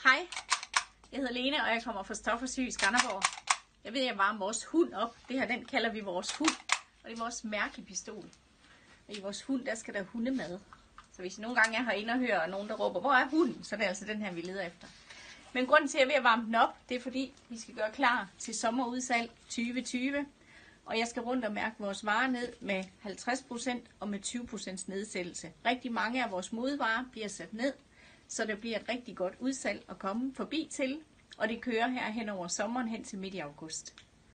Hej, jeg hedder Lene, og jeg kommer fra Stoffersyg i Skanderborg. Jeg ved, jeg varmer vores hund op. Det her, den kalder vi vores hund, og det er vores mærkepistol. Og i vores hund, der skal der hundemad. Så hvis I nogle gange er herinde og hører nogen, der råber, hvor er hunden? Så er det altså den her, vi leder efter. Men grunden til, at jeg er ved at varme den op, det er fordi, vi skal gøre klar til sommerudsalg 2020. Og jeg skal rundt og mærke vores varer ned med 50% og med 20% nedsættelse. Rigtig mange af vores modevarer bliver sat ned, så det bliver et rigtig godt udsalg at komme forbi til. Og det kører her hen over sommeren hen til midt i august.